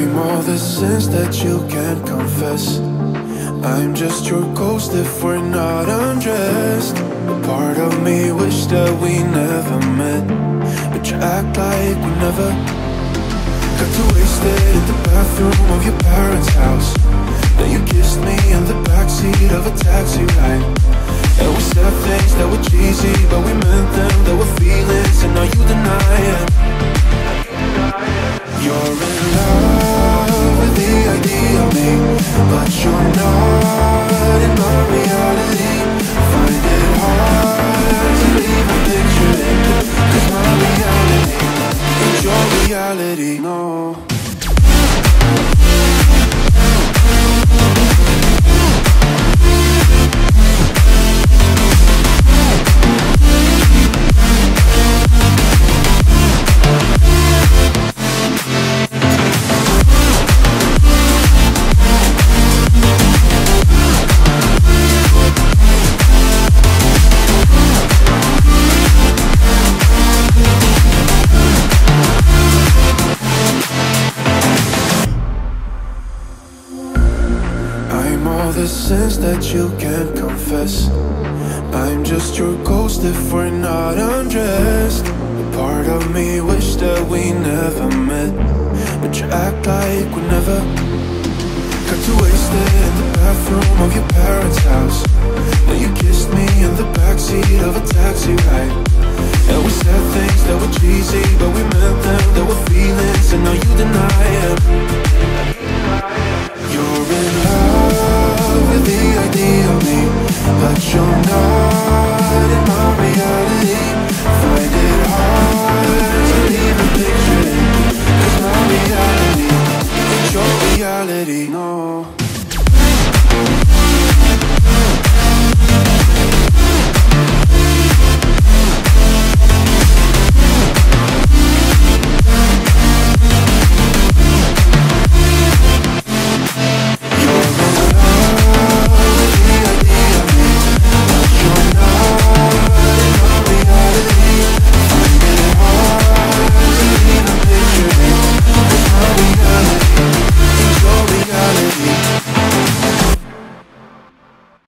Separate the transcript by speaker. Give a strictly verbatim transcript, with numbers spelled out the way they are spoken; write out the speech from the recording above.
Speaker 1: I'm all the sins that you can't confess. I'm just your ghost if we're not undressed. A part of me wish that we never met, but you act like we never. Got too wasted in the bathroom of your parents' house. Then you kissed me in the backseat of a taxi ride. And we said things that were cheesy, but we meant them. There were feelings and now you deny it. You're in love with the idea of me, but you're not in my reality. Find it hard to even picture it, cause my reality ain't your reality, no. The sins that you can't confess. I'm just your ghost if we're not undressed. A part of me wish that we never met, but you act like we never. Got too wasted in the bathroom of your parents' house. Then you kissed me in the backseat of a taxi ride. And we said things that were cheesy, but we meant them. There were feelings and now you deny it.